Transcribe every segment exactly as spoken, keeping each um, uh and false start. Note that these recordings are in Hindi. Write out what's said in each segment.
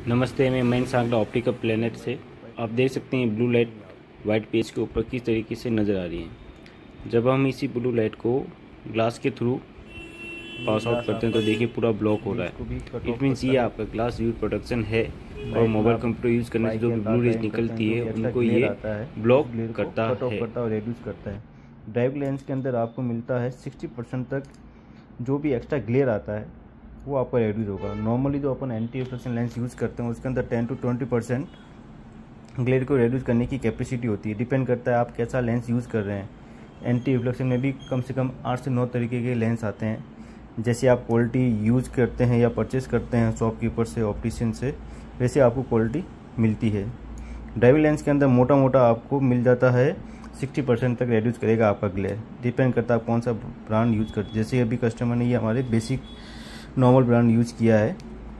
नमस्ते, मैं मयंक सांगला ऑप्टिकल प्लेनेट से। आप देख सकते हैं ब्लू लाइट वाइट पेज के ऊपर किस तरीके से नज़र आ रही है। जब हम इसी ब्लू लाइट को ग्लास के थ्रू पास आउट करते हैं तो देखिए पूरा ब्लॉक हो रहा है। इट मीन्स ये आपका ग्लास यूज प्रोटेक्शन है और मोबाइल कंप्यूटर यूज़ करने से जो ब्लू रेज निकलती है उनको ये ब्लॉक करता है और रेड्यूस करता है। ड्राइव लेंस के अंदर आपको मिलता है सिक्सटी परसेंट तक जो भी एक्स्ट्रा ग्लेयर आता है वो आपका रेड्यूस होगा। नॉर्मली जो अपन एंटी रिफ्लेक्शन लेंस यूज़ करते हैं उसके अंदर ten to twenty percent glare को रेड्यूस करने की कैपेसिटी होती है। डिपेंड करता है आप कैसा लेंस यूज़ कर रहे हैं। एंटी रिफ्लेक्शन में भी कम से कम आठ से नौ तरीके के लेंस आते हैं। जैसे आप क्वालिटी यूज़ करते हैं या परचेस करते हैं शॉपकीपर से, ऑप्टिशियन से, वैसे आपको क्वालिटी मिलती है। ड्राइव लेंस के अंदर मोटा मोटा आपको मिल जाता है सिक्सटी परसेंट तक रेड्यूस करेगा आपका ग्लेयर। डिपेंड करता है आप कौन सा ब्रांड यूज़ करते हैं। जैसे अभी कस्टमर ने ये हमारे बेसिक नॉर्मल ब्रांड यूज़ किया है।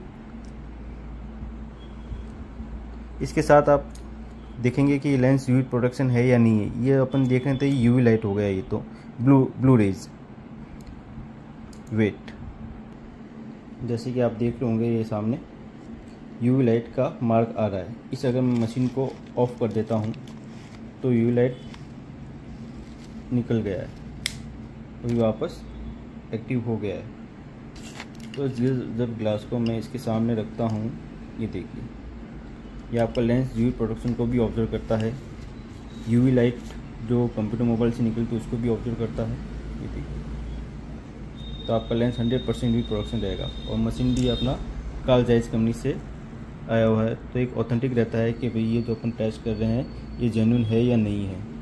इसके साथ आप देखेंगे कि लेंस यूवी प्रोटेक्शन है या नहीं है। ये अपन देख रहे थे यूवी लाइट हो गया, ये तो ब्लू ब्लू रेज वेट। जैसे कि आप देख रहे होंगे ये सामने यूवी लाइट का मार्क आ रहा है। इस अगर मैं मशीन को ऑफ कर देता हूँ तो यूवी लाइट निकल गया है, अभी वापस एक्टिव हो गया है। तो जब ग्लास को मैं इसके सामने रखता हूँ, ये देखिए ये आपका लेंस यूवी प्रोटेक्शन को भी ऑब्जर्व करता है। यूवी लाइट जो कंप्यूटर मोबाइल से निकलती है उसको भी ऑब्जर्व करता है। ये देखिए तो आपका lens hundred percent UV protection रहेगा। और मशीन भी अपना कार्ल ज़ाइस कंपनी से आया हुआ है, तो एक ऑथेंटिक रहता है कि भाई ये जो अपन टेस्ट कर रहे हैं ये जेन्युइन है या नहीं है।